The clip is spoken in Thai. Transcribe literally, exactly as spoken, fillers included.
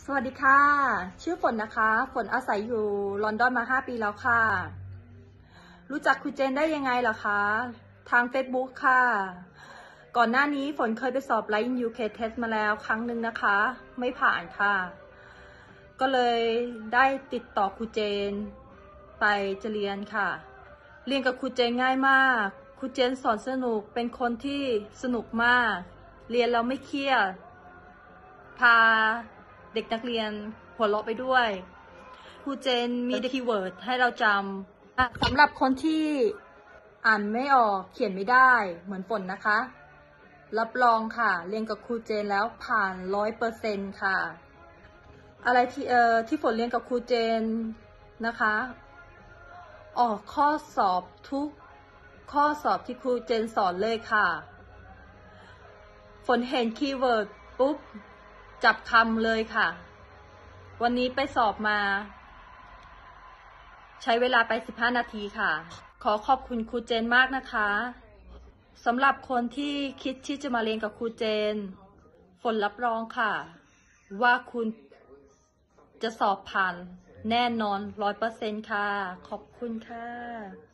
สวัสดีค่ะชื่อฝนนะคะฝนอาศัยอยู่ลอนดอนมาห้าปีแล้วค่ะรู้จักครูเจนได้ยังไงเหรอคะทาง Facebook ค่ะก่อนหน้านี้ฝนเคยไปสอบ Line ยู เค Test มาแล้วครั้งหนึ่งนะคะไม่ผ่านค่ะก็เลยได้ติดต่อครูเจนไปจะเรียนค่ะเรียนกับครูเจนง่ายมากครูเจนสอนสนุกเป็นคนที่สนุกมากเรียนแล้วไม่เครียดพาเด็กนักเรียนหัวเราะไปด้วยครูเจนมีคีย์เวิร์ดให้เราจำสำหรับคนที่อ่านไม่ออกเขียนไม่ได้เหมือนฝนนะคะรับรองค่ะเรียนกับครูเจนแล้วผ่านร้อยเปอร์เซ็นต์ค่ะอะไรที่เอ่อที่ฝนเรียนกับครูเจนนะคะออกข้อสอบทุกข้อสอบที่ครูเจนสอนเลยค่ะฝนเห็นคีย์เวิร์ดปุ๊บจับคำเลยค่ะวันนี้ไปสอบมาใช้เวลาไปสิบห้านาทีค่ะขอขอบคุณครูเจนมากนะคะสำหรับคนที่คิดที่จะมาเรียนกับครูเจนฝนรับรองค่ะว่าคุณจะสอบผ่านแน่นอนร้อยเปอร์เซ็นต์ค่ะขอบคุณค่ะ